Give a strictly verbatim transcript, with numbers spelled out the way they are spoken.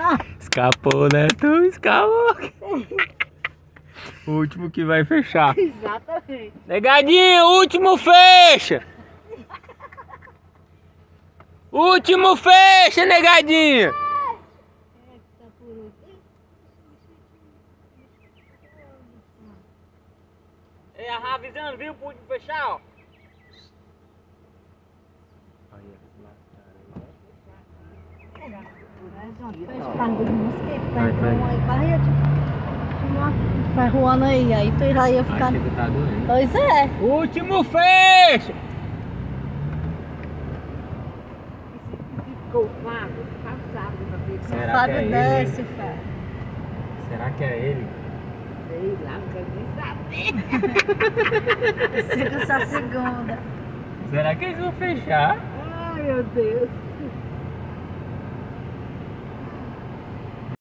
Escapou, né? Tu escapou. O último que vai fechar. Exatamente. Negadinho, o último fecha. Último fecha, negadinho. É, avisando, viu? Pro último fechar, ó. Ferroando aí, aí tu já ia ficar. Tá doendo. Pois é. Último fecha. Ficou vago, passado pra ver. Será Sabe que é desce, ele? Fé. Será que é ele? Sei lá, não quero nem saber. Chega essa segunda. Será que eles vão fechar? Ai, meu Deus.